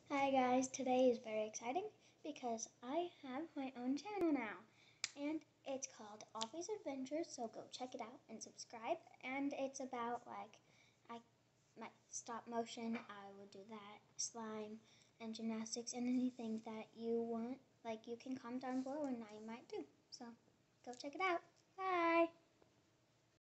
Hi guys, today is very exciting because I have my own channel now and it's called Offie's Adventures, so go check it out and subscribe. And it's about my stop motion, I will do that, slime and gymnastics and anything that you want. Like you can comment down below and I might do. So go check it out. Bye!